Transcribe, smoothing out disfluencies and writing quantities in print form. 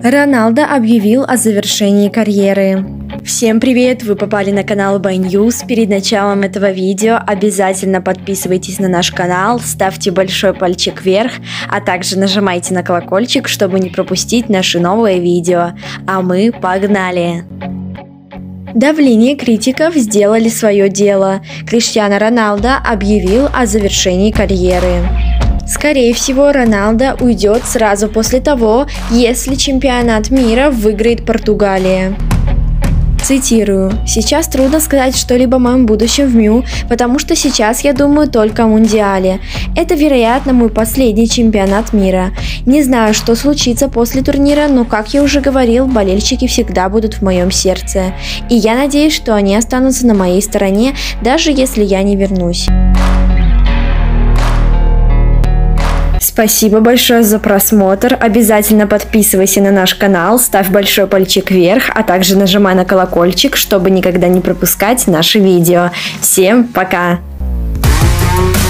Роналдо объявил о завершении карьеры. Всем привет! Вы попали на канал By News. Перед началом этого видео обязательно подписывайтесь на наш канал, ставьте большой пальчик вверх, а также нажимайте на колокольчик, чтобы не пропустить наши новые видео. А мы погнали! Давление критиков сделали свое дело. Криштиану Роналдо объявил о завершении карьеры. Скорее всего, Роналдо уйдет сразу после того, если чемпионат мира выиграет Португалия. Цитирую: «Сейчас трудно сказать что-либо о моем будущем в МЮ, потому что сейчас я думаю только о Мундиале. Это, вероятно, мой последний чемпионат мира. Не знаю, что случится после турнира, но, как я уже говорил, болельщики всегда будут в моем сердце. И я надеюсь, что они останутся на моей стороне, даже если я не вернусь». Спасибо большое за просмотр. Обязательно подписывайся на наш канал, ставь большой пальчик вверх, а также нажимай на колокольчик, чтобы никогда не пропускать наши видео. Всем пока!